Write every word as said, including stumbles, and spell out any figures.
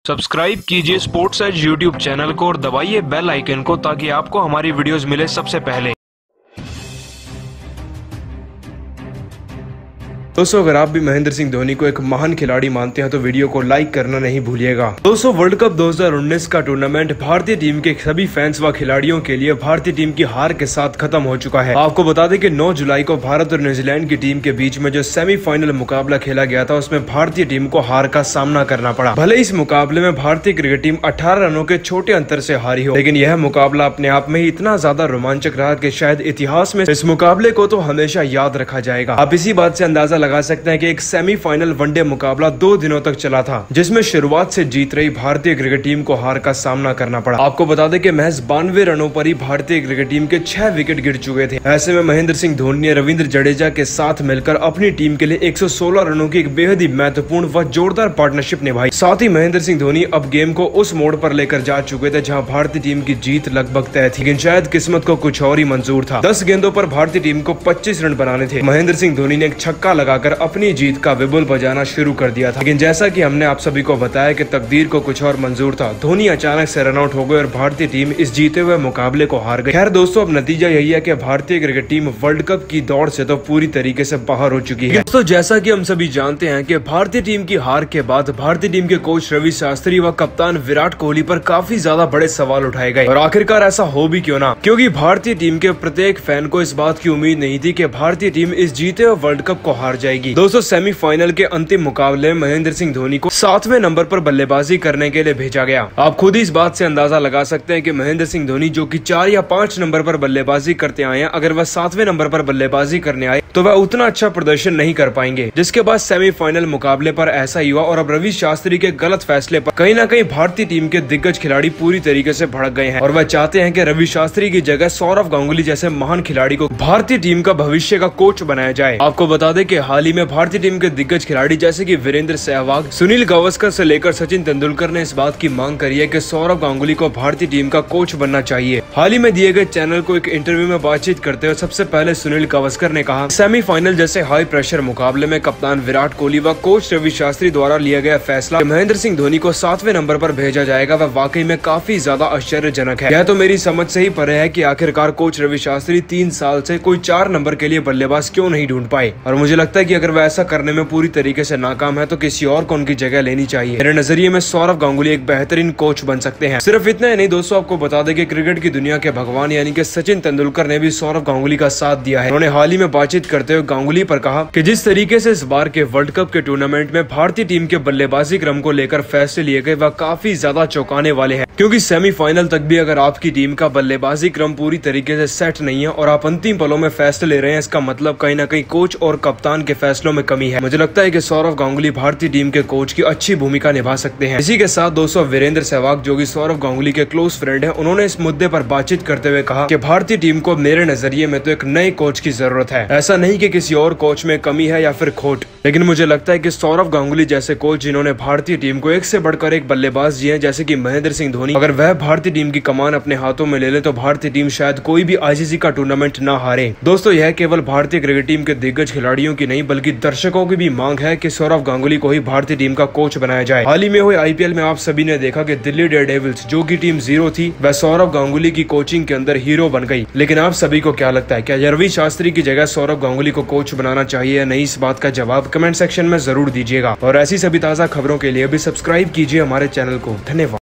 Subscribe कीजिए sports as YouTube channel को और दबाइए बेल आइकन को ताकि आपको हमारी वीडियोस मिले सबसे पहले। दोस्तों, अगर आप भी महेंद्र सिंह धोनी को एक महान खिलाड़ी मानते हैं तो वीडियो को लाइक करना नहीं भूलिएगा। दोस्तों, वर्ल्ड कप दो हज़ार उन्नीस का टूर्नामेंट भारतीय टीम के सभी फैंस व खिलाड़ियों के लिए भारतीय टीम की हार के साथ खत्म हो चुका है। आपको बता दें कि नौ जुलाई को भारत और न्यूजीलैंड की टीम के बीच में जो सेमीफाइनल मुकाबला खेला गया था उसमें भारतीय टीम को हार का सामना करना पड़ा। भले इस मुकाबले में भारतीय क्रिकेट टीम अठारह रनों के छोटे अंतर से हारी हो, लेकिन यह मुकाबला अपने आप में ही इतना ज्यादा रोमांचक रहा कि शायद इतिहास में इस मुकाबले को तो हमेशा याद रखा जाएगा। आप इसी बात से अंदाजा लगा सकते हैं कि एक सेमीफाइनल वनडे मुकाबला दो दिनों तक चला था, जिसमें शुरुआत से जीत रही भारतीय क्रिकेट टीम को हार का सामना करना पड़ा। आपको बता दें कि महज बानवे रनों पर ही भारतीय क्रिकेट टीम के छह विकेट गिर चुके थे। ऐसे में महेंद्र सिंह धोनी ने रविंद्र जडेजा के साथ मिलकर अपनी टीम के लिए एक सौ सोलह रनों की एक बेहद ही महत्वपूर्ण व जोरदार पार्टनरशिप निभाई। साथ ही महेंद्र सिंह धोनी अब गेम को उस मोड़ पर लेकर जा चुके थे जहां भारतीय टीम की जीत लगभग तय थी, लेकिन शायद किस्मत को कुछ और ही मंजूर था। दस गेंदों पर भारतीय टीम को पच्चीस रन बनाने थे। महेंद्र सिंह धोनी ने एक छक्का लगाकर अपनी जीत का विबुल बजाना शुरू कर दिया था, लेकिन जैसा कि हमने आप सभी को बताया कि तकदीर को कुछ और मंजूर था। धोनी अचानक से रन आउट हो गए और भारतीय टीम इस जीते हुए मुकाबले को हार गई। खैर दोस्तों, अब नतीजा यही है कि भारतीय क्रिकेट टीम वर्ल्ड कप की दौड़ से तो पूरी तरीके से बाहर हो चुकी है। दोस्तों, जैसा कि हम सभी जानते हैं कि भारतीय टीम की हार के बाद भारतीय टीम के कोच रवि शास्त्री व कप्तान विराट कोहली पर काफी ज्यादा बड़े सवाल उठाए गए, और आखिरकार ऐसा हो भी क्यों ना, क्योंकि भारतीय टीम के प्रत्येक फैन को इस बात की उम्मीद नहीं थी कि भारतीय टीम इस जीते हुए वर्ल्ड कप को हार जाएगी। दोस्तों, सेमीफाइनल के अंतिम मुकाबले में महेंद्र सिंह धोनी को सातवें नंबर पर बल्लेबाजी करने के लिए भेजा गया। आप खुद ही इस बात से अंदाजा लगा सकते हैं कि महेंद्र सिंह धोनी जो कि चार या पांच नंबर पर बल्लेबाजी करते आए हैं, अगर वह सातवें नंबर पर बल्लेबाजी करने आए तो वह उतना अच्छा प्रदर्शन नहीं कर पाएंगे। जिसके बाद सेमीफाइनल मुकाबले पर ऐसा ही हुआ और अब रवि शास्त्री के गलत फैसले पर कहीं ना कहीं भारतीय टीम के दिग्गज खिलाड़ी पूरी तरीके से भड़क गए हैं और वह चाहते हैं कि रवि शास्त्री की जगह सौरव गांगुली जैसे महान खिलाड़ी को भारतीय टीम का भविष्य का कोच बनाया जाए। आपको बता दें कि हाल ही में भारतीय टीम के दिग्गज खिलाड़ी जैसे कि वीरेंद्र सहवाग, सुनील गावस्कर से लेकर सचिन तेंदुलकर ने इस बात की मांग करी है कि सौरव गांगुली को भारतीय टीम का कोच बनना चाहिए। हाल ही में दिए गए चैनल को एक इंटरव्यू में बातचीत करते हुए सबसे पहले सुनील गावस्कर ने कहा, सेमीफाइनल जैसे हाई प्रेशर मुकाबले में कप्तान विराट कोहली व कोच रवि शास्त्री द्वारा लिया गया फैसला महेंद्र सिंह धोनी को सातवें नंबर पर भेजा जाएगा वह वाकई में काफी ज्यादा आश्चर्यजनक है। यह तो मेरी समझ से ही परे है कि आखिरकार कोच रवि शास्त्री तीन साल से कोई चार नंबर के लिए बल्लेबाज क्यों नहीं ढूंढ पाए, और मुझे लगता है कि अगर वह ऐसा करने में पूरी तरीके से नाकाम है तो किसी और को उनकी जगह लेनी चाहिए। मेरे नजरिए में सौरव गांगुली एक बेहतरीन कोच बन सकते हैं। सिर्फ इतना ही नहीं दोस्तों, आपको बता दें कि क्रिकेट की दुनिया के भगवान यानी कि सचिन तेंदुलकर ने भी सौरव गांगुली का साथ दिया है। उन्होंने हाल ही में बातचीत करते हुए गांगुली पर कहा कि जिस तरीके से इस बार के वर्ल्ड कप के टूर्नामेंट में भारतीय टीम के बल्लेबाजी क्रम को लेकर फैसले लिए गए वह काफी ज्यादा चौंकाने वाले हैं, क्योंकि सेमीफाइनल तक भी अगर आपकी टीम का बल्लेबाजी क्रम पूरी तरीके से सेट नहीं है और आप अंतिम पलों में फैसले ले रहे हैं, इसका मतलब कहीं ना कहीं कोच और कप्तान के फैसलों में कमी है। मुझे लगता है कि सौरव गांगुली भारतीय टीम के कोच की अच्छी भूमिका निभा सकते हैं। इसी के साथ दोस्तों, वीरेंद्र सहवाग जो कि सौरव गांगुली के क्लोज फ्रेंड हैं, उन्होंने इस मुद्दे पर बातचीत करते हुए कहा कि भारतीय टीम को मेरे नजरिए में तो एक नए कोच की जरूरत है। ऐसा नहीं कि किसी और कोच में कमी है या फिर खोट, लेकिन मुझे लगता है कि सौरव गांगुली जैसे कोच जिन्होंने भारतीय टीम को एक से बढ़कर एक बल्लेबाज दिए जैसे कि महेंद्र सिंह धोनी, अगर वह भारतीय टीम की कमान अपने हाथों में ले ले तो भारतीय टीम शायद कोई भी आईसीसी का टूर्नामेंट ना हारे। दोस्तों, यह केवल भारतीय क्रिकेट टीम के दिग्गज खिलाड़ियों की नहीं बल्कि दर्शकों की भी मांग है कि सौरव गांगुली को ही भारतीय टीम का कोच बनाया जाए। हाल ही में हुए आईपीएल में आप सभी ने देखा कि दिल्ली डेयरडेविल्स जो की टीम जीरो थी वह सौरव गांगुली की कोचिंग के अंदर हीरो बन गई। लेकिन आप सभी को क्या लगता है, क्या रवि शास्त्री की जगह सौरव गांगुली को कोच बनाना चाहिए या नहीं? इस बात का जवाब कमेंट सेक्शन में जरूर दीजिएगा और ऐसी सभी ताजा खबरों के लिए भी सब्सक्राइब कीजिए हमारे चैनल को। धन्यवाद।